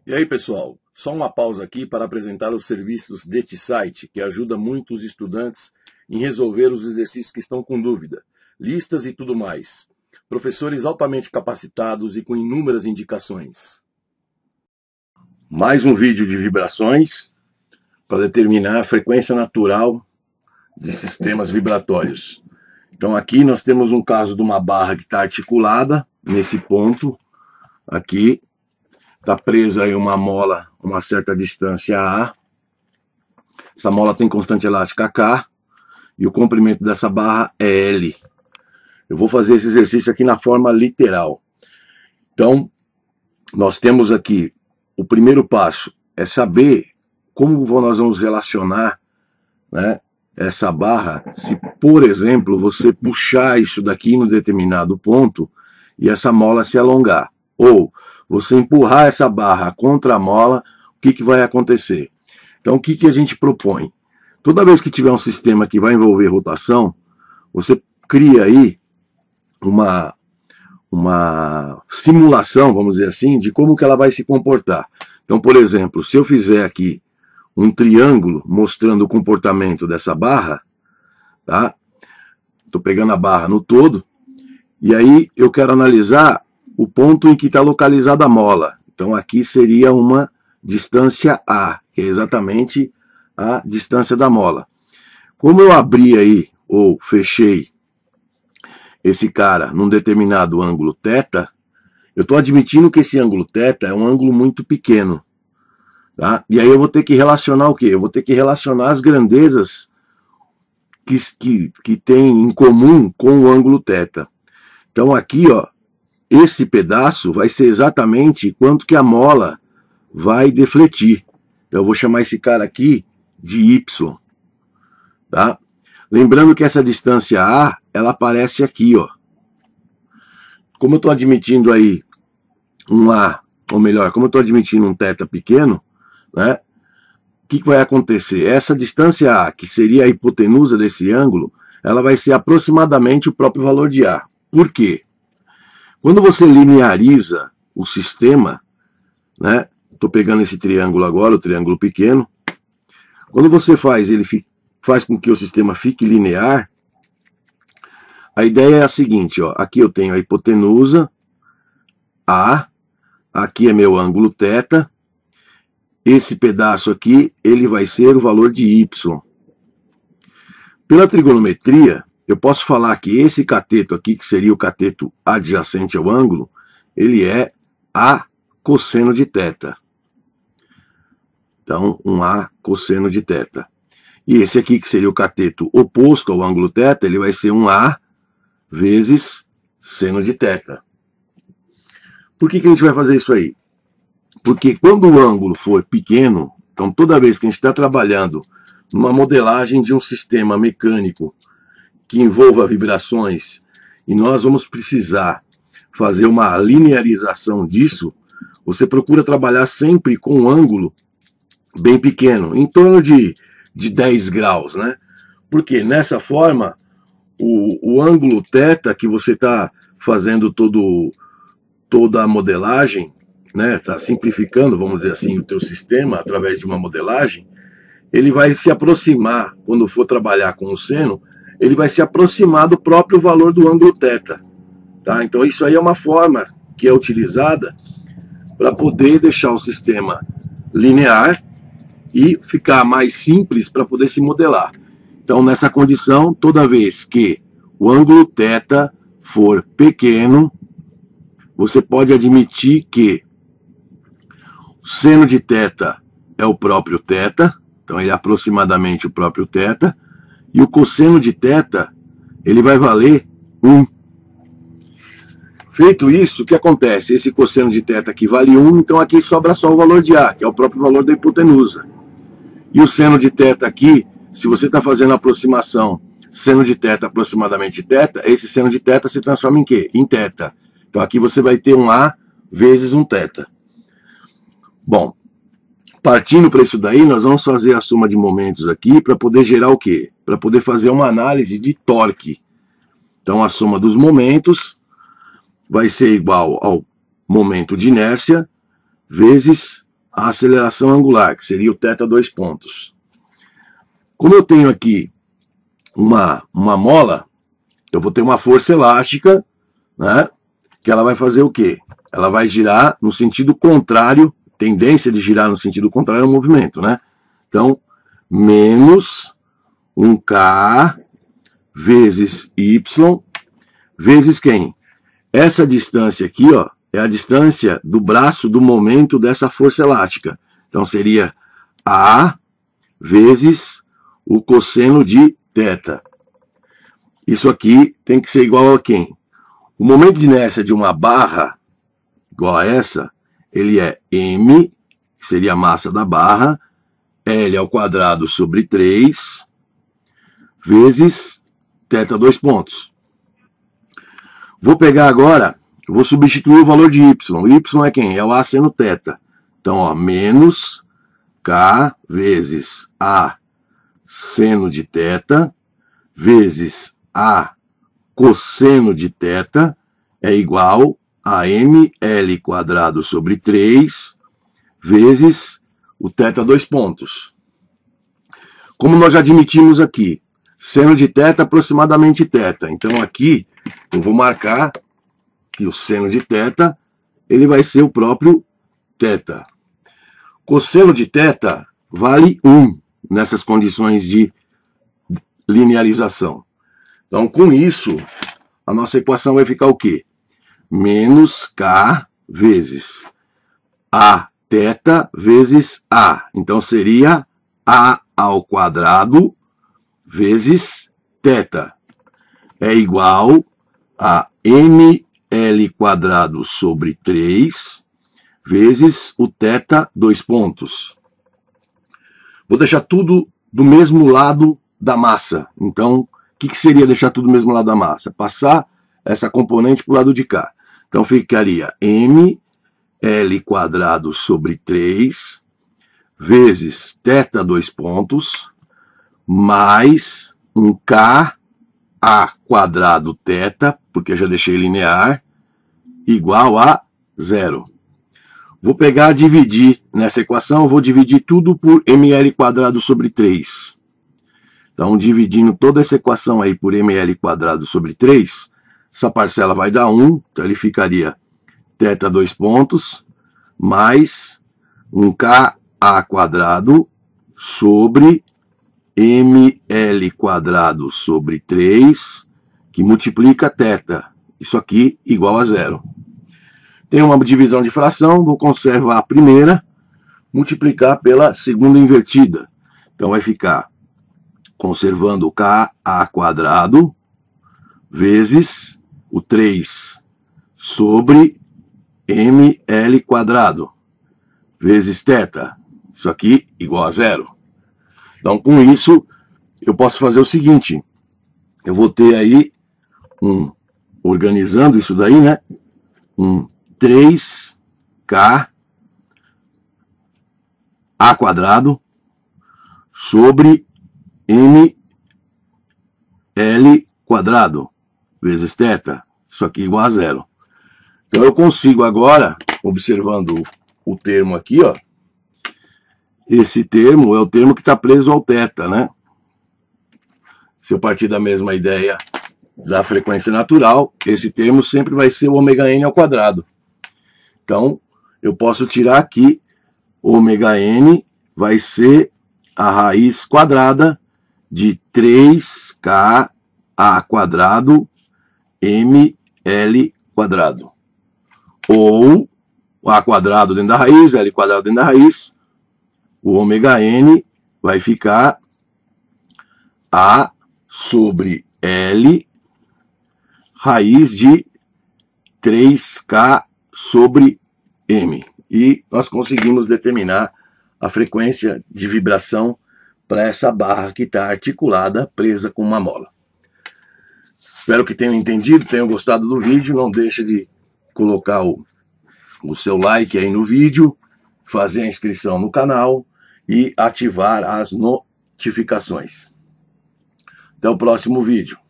E aí, pessoal, só uma pausa aqui para apresentar os serviços deste site, que ajuda muito os estudantes em resolver os exercícios que estão com dúvida, listas e tudo mais. Professores altamente capacitados e com inúmeras indicações. Mais um vídeo de vibrações para determinar a frequência natural de sistemas vibratórios. Então aqui nós temos um caso de uma barra que está articulada nesse ponto aqui. Está presa aí uma mola, uma certa distância A. Essa mola tem constante elástica K. E o comprimento dessa barra é L. Eu vou fazer esse exercício aqui na forma literal. Então, nós temos aqui, o primeiro passo é saber como nós vamos relacionar, né, essa barra. Se, por exemplo, você puxar isso daqui em um determinado ponto e essa mola se alongar. Ou você empurrar essa barra contra a mola, o que vai acontecer? Então, o que a gente propõe? Toda vez que tiver um sistema que vai envolver rotação, você cria aí uma simulação, vamos dizer assim, de como que ela vai se comportar. Então, por exemplo, se eu fizer aqui um triângulo mostrando o comportamento dessa barra, tá? Estou pegando a barra no todo, e aí eu quero analisar o ponto em que está localizada a mola. Então aqui seria uma distância A, que é exatamente a distância da mola. Como eu abri aí, ou fechei esse cara num determinado ângulo θ, eu estou admitindo que esse ângulo θ é um ângulo muito pequeno. Tá? E aí eu vou ter que relacionar o quê? Eu vou ter que relacionar as grandezas que tem em comum com o ângulo θ. Então aqui, ó, esse pedaço vai ser exatamente quanto que a mola vai defletir. Então eu vou chamar esse cara aqui de Y. Tá? Lembrando que essa distância A, ela aparece aqui, ó. Como eu estou admitindo aí um A, ou melhor, como eu estou admitindo um θ pequeno, né? O que vai acontecer? Essa distância A, que seria a hipotenusa desse ângulo, ela vai ser aproximadamente o próprio valor de A. Por quê? Quando você lineariza o sistema, né? Estou pegando esse triângulo agora, o triângulo pequeno. Quando você faz, ele faz com que o sistema fique linear. A ideia é a seguinte, ó. Aqui eu tenho a hipotenusa A, aqui é meu ângulo θ. Esse pedaço aqui, ele vai ser o valor de Y. Pela trigonometria, eu posso falar que esse cateto aqui, que seria o cateto adjacente ao ângulo, ele é A cosseno de θ. Então, um A cosseno de θ. E esse aqui, que seria o cateto oposto ao ângulo θ, ele vai ser um A vezes seno de θ. Por que a gente vai fazer isso aí? Porque quando o ângulo for pequeno, então toda vez que a gente está trabalhando numa modelagem de um sistema mecânico que envolva vibrações, e nós vamos precisar fazer uma linearização disso, você procura trabalhar sempre com um ângulo bem pequeno, em torno de 10 graus, né? Porque nessa forma, o ângulo θ que você está fazendo toda a modelagem, né? Está simplificando, vamos dizer assim, o teu sistema através de uma modelagem, ele vai se aproximar, quando for trabalhar com o seno, ele vai se aproximar do próprio valor do ângulo θ. Tá? Então isso aí é uma forma que é utilizada para poder deixar o sistema linear e ficar mais simples para poder se modelar. Então nessa condição, toda vez que o ângulo θ for pequeno, você pode admitir que o seno de θ é o próprio θ, então ele é aproximadamente o próprio θ, e o cosseno de θ, ele vai valer 1. Feito isso, o que acontece? Esse cosseno de θ aqui vale 1, então aqui sobra só o valor de A, que é o próprio valor da hipotenusa. E o seno de θ aqui, se você está fazendo a aproximação, seno de θ aproximadamente θ, esse seno de θ se transforma em quê? Em θ. Então aqui você vai ter um A vezes um θ. Bom, partindo para isso daí, nós vamos fazer a soma de momentos aqui para poder gerar o quê? Para poder fazer uma análise de torque. Então a soma dos momentos vai ser igual ao momento de inércia vezes a aceleração angular, que seria o θ 2 pontos. Como eu tenho aqui uma mola, eu vou ter uma força elástica, né, que ela vai fazer o quê? Ela vai girar no sentido contrário, tendência de girar no sentido contrário ao movimento, né? Então, menos 1K vezes Y vezes quem? Essa distância aqui, ó, é a distância do braço do momento dessa força elástica. Então, seria A vezes o cosseno de θ. Isso aqui tem que ser igual a quem? O momento de inércia de uma barra, igual a essa, ele é m, que seria a massa da barra, L ao quadrado sobre 3, vezes θ 2 pontos. Vou pegar agora, vou substituir o valor de y. Y é quem? É o A seno θ. Então, ó, menos K vezes A seno de θ, vezes A cosseno de θ, é igual a ml quadrado sobre 3, vezes o θ 2 pontos. Como nós já admitimos aqui, seno de θ aproximadamente θ. Então aqui eu vou marcar que o seno de θ ele vai ser o próprio θ. Cosseno de θ vale 1 nessas condições de linearização. Então com isso, a nossa equação vai ficar o quê? Menos K vezes A θ vezes A. Então seria A ao quadrado vezes θ. É igual a ml quadrado sobre 3 vezes o θ 2 pontos. Vou deixar tudo do mesmo lado da massa. Então, o que seria deixar tudo do mesmo lado da massa? Passar essa componente para o lado de cá. Então ficaria ml quadrado sobre 3 vezes θ 2 pontos mais um K A quadrado θ, porque eu já deixei linear, igual a 0. Vou pegar e dividir nessa equação, vou dividir tudo por ml quadrado sobre 3. Então, dividindo toda essa equação aí por ml quadrado sobre 3, essa parcela vai dar 1, então ele ficaria θ 2 pontos, mais um K A quadrado sobre ml quadrado sobre 3, que multiplica θ. Isso aqui igual a 0. Tem uma divisão de fração, vou conservar a primeira, multiplicar pela segunda invertida. Então vai ficar conservando o Ka quadrado vezes o 3 sobre ml quadrado vezes θ. Isso aqui igual a 0. Então, com isso, eu posso fazer o seguinte. Eu vou ter aí, organizando isso daí, né? 3K A quadrado sobre ml quadrado vezes θ. Isso aqui igual a 0. Então, eu consigo agora, observando o termo aqui, ó. Esse termo é o termo que está preso ao θ, né? Se eu partir da mesma ideia da frequência natural, esse termo sempre vai ser o ômega-n ao quadrado. Então, eu posso tirar aqui, ômega-n vai ser a raiz quadrada de 3K A quadrado ml quadrado. Ou A quadrado dentro da raiz, L quadrado dentro da raiz. O ômega-n vai ficar A sobre L raiz de 3K sobre M. E nós conseguimos determinar a frequência de vibração para essa barra que está articulada, presa com uma mola. Espero que tenham entendido, tenham gostado do vídeo. Não deixe de colocar o seu like aí no vídeo, fazer a inscrição no canal e ativar as notificações. Até o próximo vídeo.